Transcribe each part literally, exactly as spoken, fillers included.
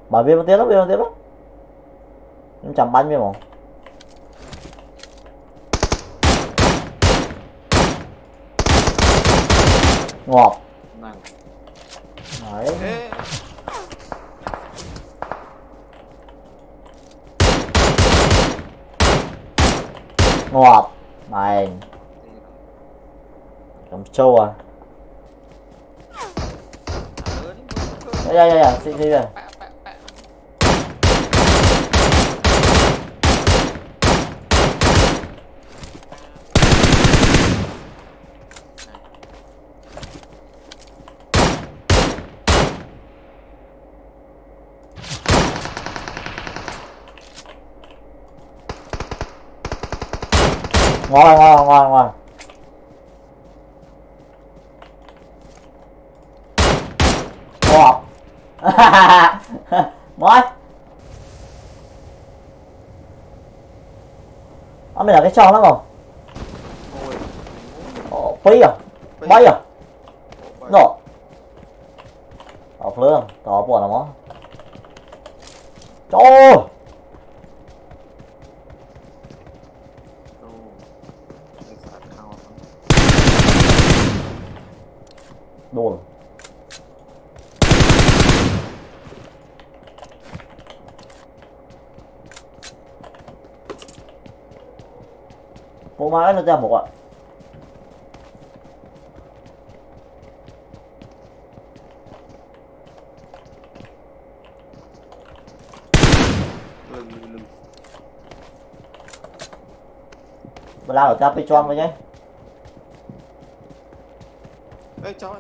Mà viên một tiếng lắm, viên một tiếng lắm. Em chầm bánh với một. Ngọt. Đấy. Ngọt. Mày. Cầm trâu à. Dạ dạ dạ, xin xin rồi. Ngon ngon ngon ngon. Ngọt. Mới. Ông này là cái tròn lắm không? Ồ, phí à? Bay à? Nổ. Ồ, phương, tỏ buồn lắm á. Trời. Đồ. Bộ máy nó ra một ạ. Bà lao ở cha pi choang với nhé. Ê cho.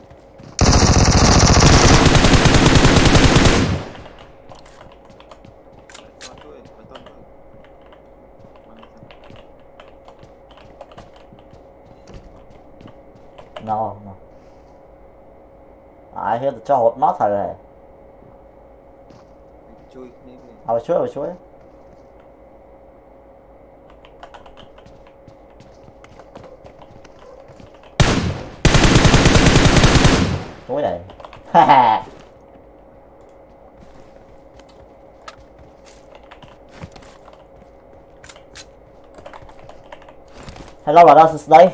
No, no. I hear the cho hột nót thật rồi. Chui đi. À, bà chuối, bà chuối. Chuối này. Haha. Hello, bà đâu đây?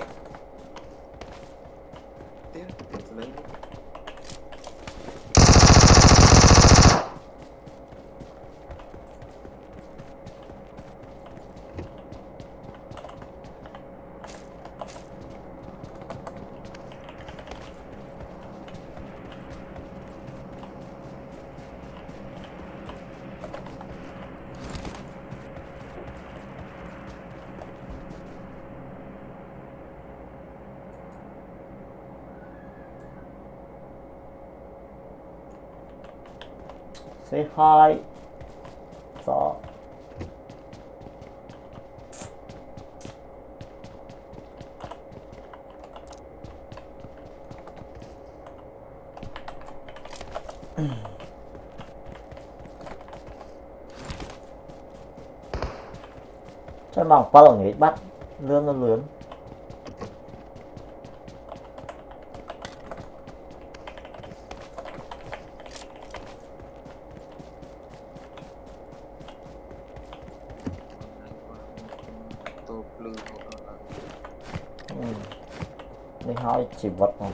Say hi. So. Chắc mong bao lâu nghỉ bắt lương nó lướn. Đi hỏi chỉ vật không?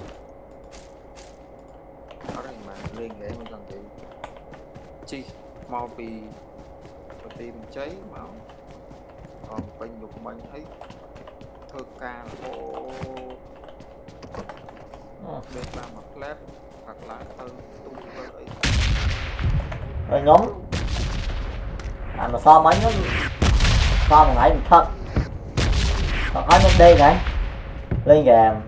Ở đây mà lên để mình cần gì? Chi mau vì đầu tiên mình cháy mà còn bên dục mình thấy thơ ca ô bên ba mặt lép hoặc là từ tung tới rồi nhóm à mà so mấy nhóm so một ngày mình thật còn hai nhóm đi này lên gà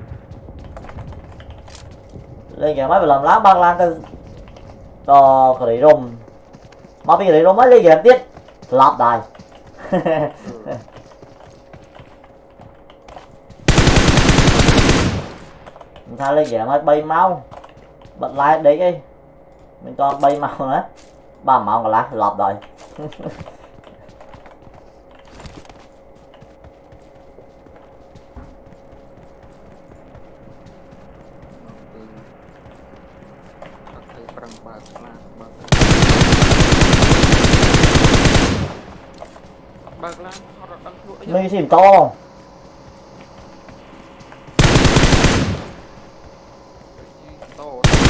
lên gà mấy lần lá băng lan cái to cái đấy rôm mà bây giờ đấy rôm mới lên gà tiếp lọt đài mình tha lên gà mới bay máu bật lại đấy đi mình toàn bay máu nữa ba màu còn lá lọt rồi bạc lan họ đã đăng thua ấy Mình xìm to không? to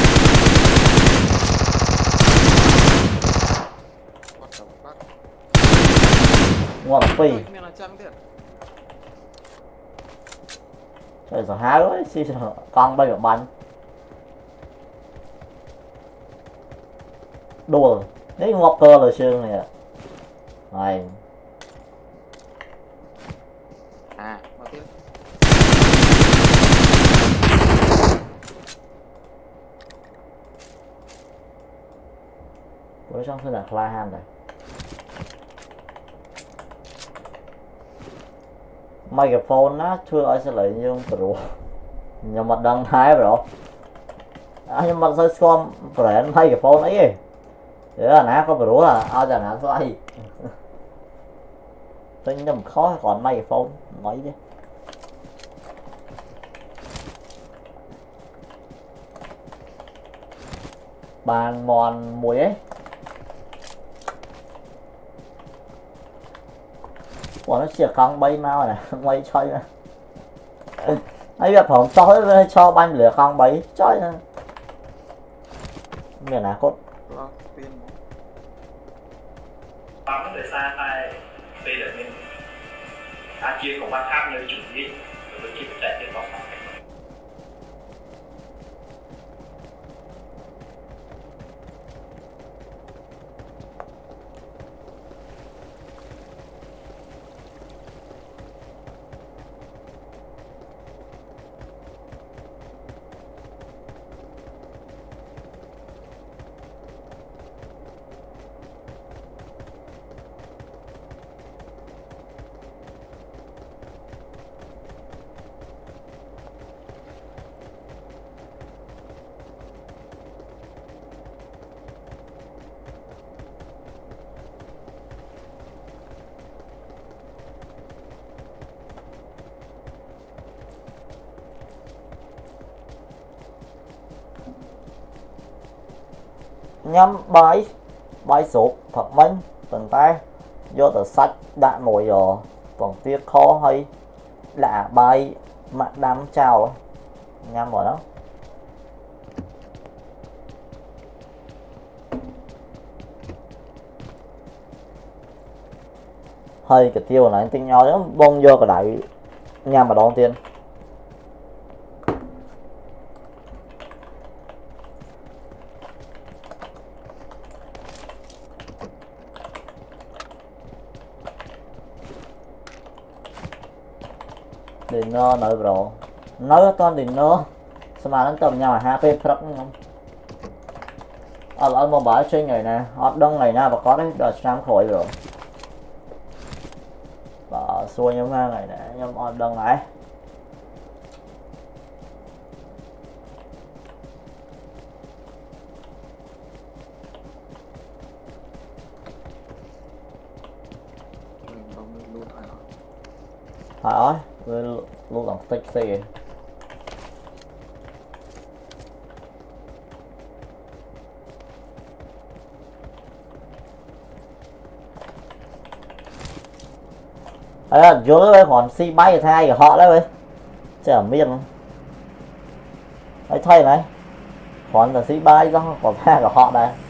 what the fuck Ngon phi. mình là chăng thiệt Trời sợ há quá, xì con bay vào bánh. Đùa, đấy ngọc cơ là xương này ạ. Này. à mà tiếp Với trong thứ là Fly Hand này. Microphone á, chưa ai sẽ lấy nhưng pro. Nhưng mà đăng thái rồi. À, nhưng mà sao con brand microphone ấy. Thế là ná có pro là ao giờ ná xoay. Tính nhầm khó còn microphone nói chứ. Bàn mòn mùi ấy. Ủa nó chỉ con bay mau này, quay chơi nè. Ấy việc không cho cho banh lửa con bay chơi nè. Miền nào cốt. Bắn nó từ xa tay phi lại mình ta chia còn ba tháp nơi chủ đi rồi chip chạy trên vòng này. Nhắm bái bái sụp thật minh từng tay do tờ sách đã ngồi rồi còn tiếc khó hay là bài mặt đám chào nhắm vào đó hơi cái tiêu này tinh nhau đó bông vô cái đại nhằm vào đầu tiên dinner nơi bro nói con dinner sao mà nó tầm nhau mà hai phê thật không ở ở một bãi trên ngày nè họ đông ngày nào và có đấy đợt sang khỏi rồi và xuôi nhóm nga ngày nè nhóm họ đông này phải ơi tôi luôn làm tích xe à vô đấy còn si bay thay của họ đấy vậy chứ ở miền không thấy thay này còn là si bay do còn thay của họ đây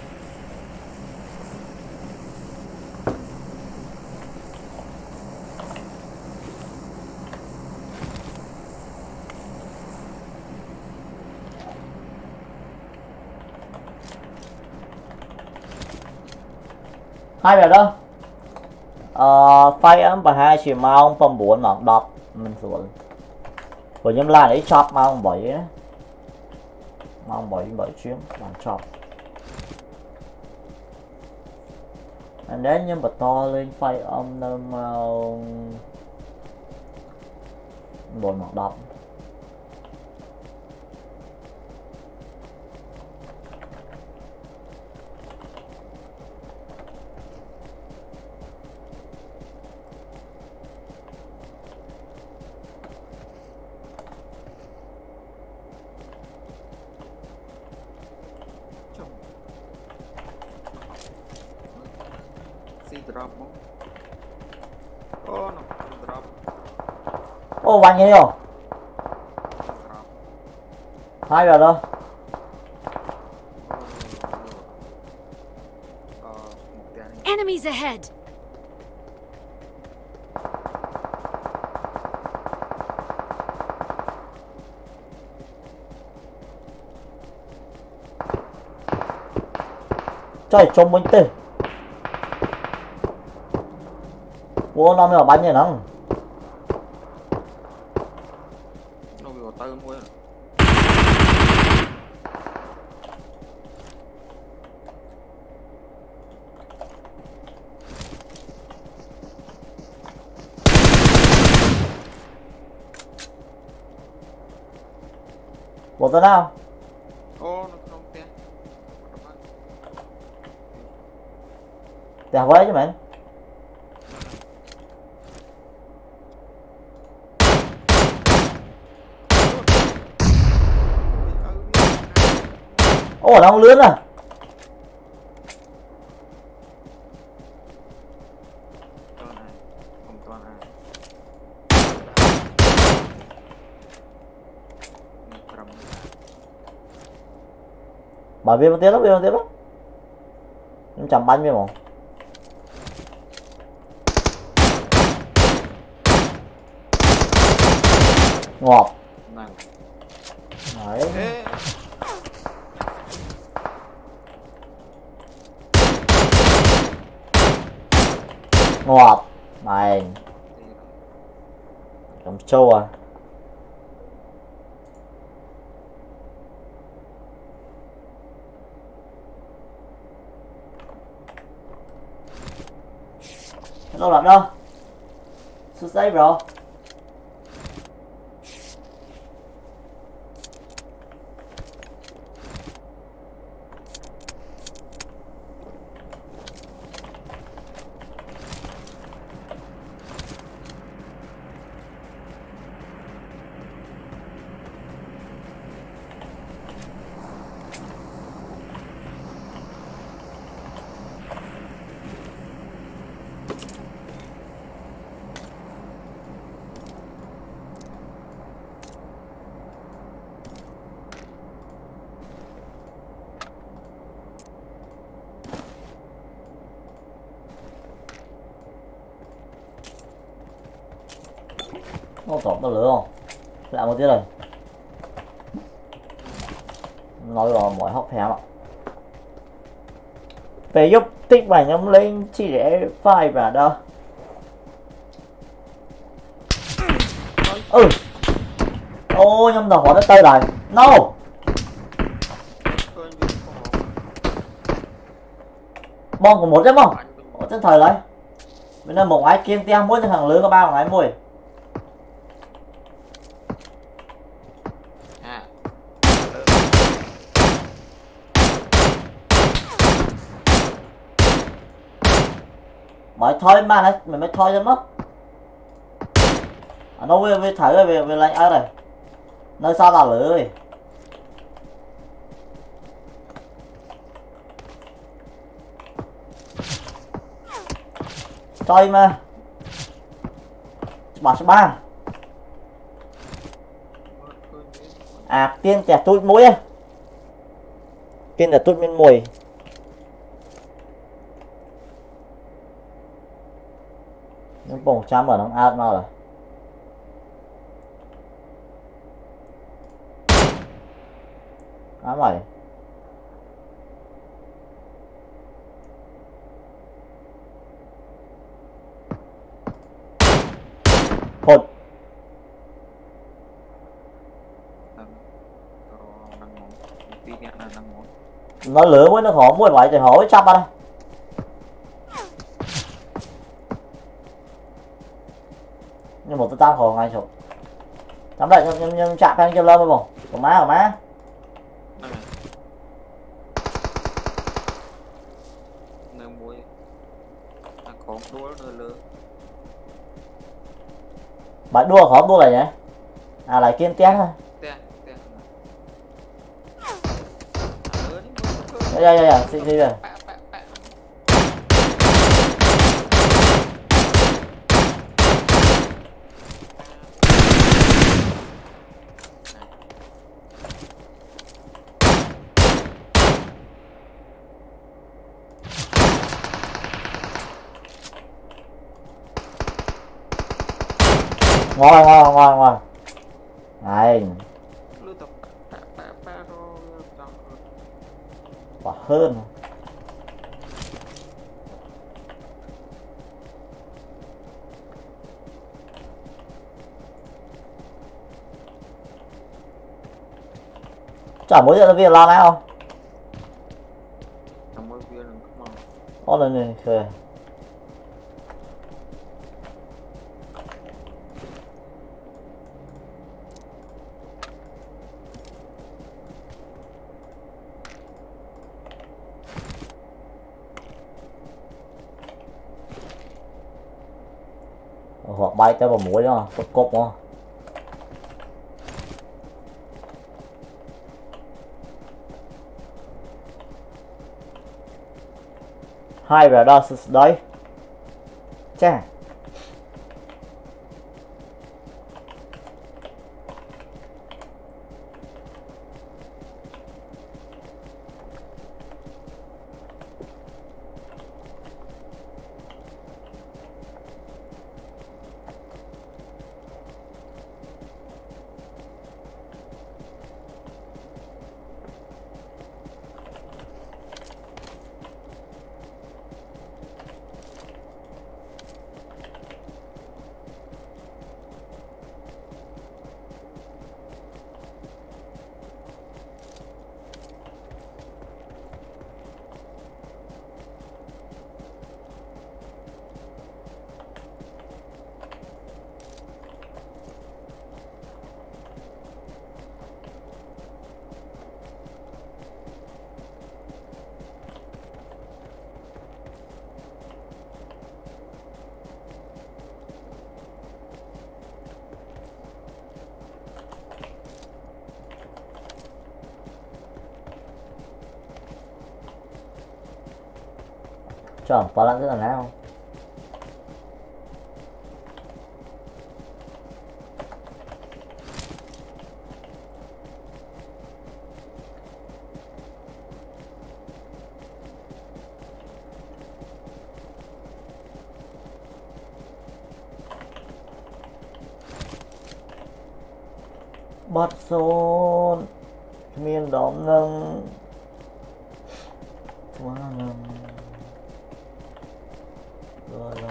hai bé đó ờ phai ấm và hai chỉ mau phong bốn mà đọc mình xuống của nhóm là ấy chop mau bảy á mau bảy bảy chuyến làm chop anh đến nhưng mà to lên phai âm nó mau bốn mà đọc drop không? Ô nó drop. Ô bắn nhiều. Drop. Hai rồi đâu. Ờ, một cái này. Enemies ahead. Trời trông mình tê. Ủa nó mới bắn như nắng. Nó bị vào tay con muối rồi. Một tên nào? Ô nó không té. Tè quế chứ mày. Ồ nó không lướn à. Con này, không con này. Trầm. Bà viên một tiếng lắm, viên một tiếng lắm. Em chầm bánh với một. Ngọt. Này. Đấy. Ê. Ngọt. Mày. Cầm trâu à. Đâu làm đâu. Xuất save bro. Nó tổn tao lửa không? Lại một tí rồi. Nói rồi mỗi hóc phèm ạ. Về giúp tích bài nhóm lên chỉ để file và đâu. Ừ. Ô nhưng mà họ đã tới rồi. No. Bom của một chứ không? Ở trên thời đấy. Bên đây một ai kiên tem mỗi thằng lứa có ba ngái mùi. Mới thôi mà này, mình mới thôi cho mất. À, nó về về thử về về lại ở đây. Nơi sao là lưỡi. Chơi mà. Bảo số ba. À tiên tẹt tụi mũi á. Tiên tẹt tụi bên mùi. Những bông chám ở nó out nào rồi. Ám vậy. Hột. Nó lửa với nó khổ muối vậy thì hỏi chắp đây. Nhưng một tôi tao khổ ngay chụp. Tắm lại nhưng nhưng chạm anh cho lâu không? Của má của má. Nơi muối. À còn đua nơi lửa. Bạn đua khó đua này nhỉ? À lại kiên té thôi. Té, té. Dạ dạ dạ, xin xin rồi. ngon ngon ngon ngon này quả hơn chả muốn giờ việc làm này không có lần này chơi hoặc bay tới vào mũi đó cột cột đó hai về đó đấy chà chọn quá lắm rất là nào bắt xôn miền đóm nâng quá nâng rồi lòng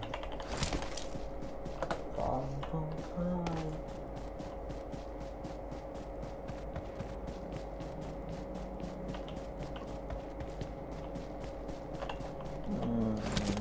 còn không phai uhm.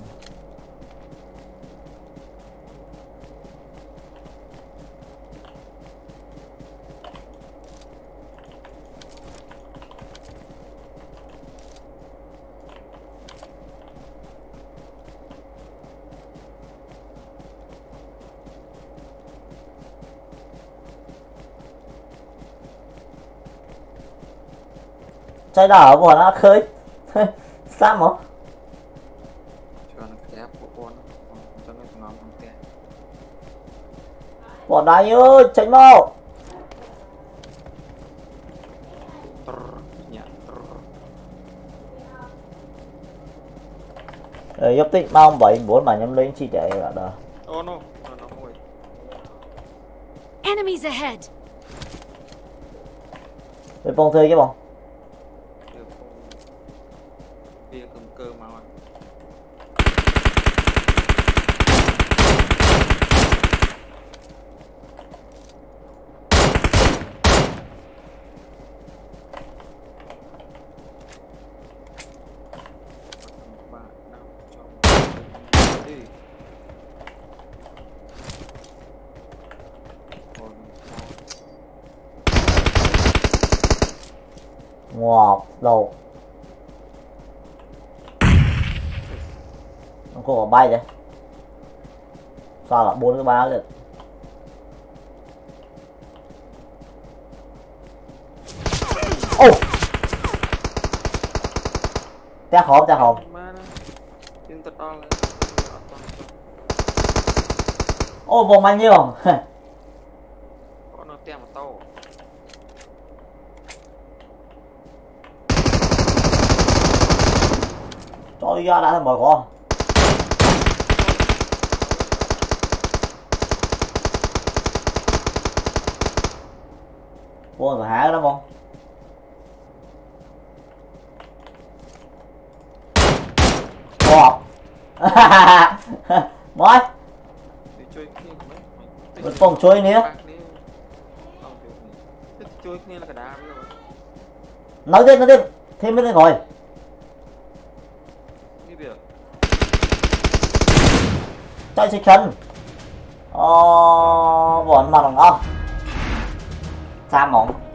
Trái đỏ của nó khơi sao mà bọn đáy ơi tránh mau rồi giúp tích mau bảy bốn mà nhắm lên chi chạy là đó Enemies ahead. Bên phong thuê chứ bọn bia cầm cơ mà ngọt đầu nó có bay đấy sao là bốn cái ba lượt ô té hổm té hổm ô vòng bao nhiêu nó tem một tàu trời ra đã thành bò con Buông rồi hả đó không? Bọt. Mới. Đi chơi kia mấy. Mình phong chơi nè. Chơi kia là cả đá rồi. Nói tiếp nói tiếp. Thêm mấy tên rồi. Như việc. Chạy xích chân. Ờ, bọn mà bằng không. Sao mỏng.